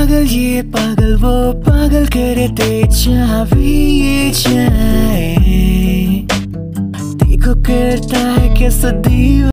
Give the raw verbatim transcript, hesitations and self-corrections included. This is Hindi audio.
पागल ये पागल वो पागल करे ते जहाँ भी ये जाए। देखो करता है कैसा दीवाना।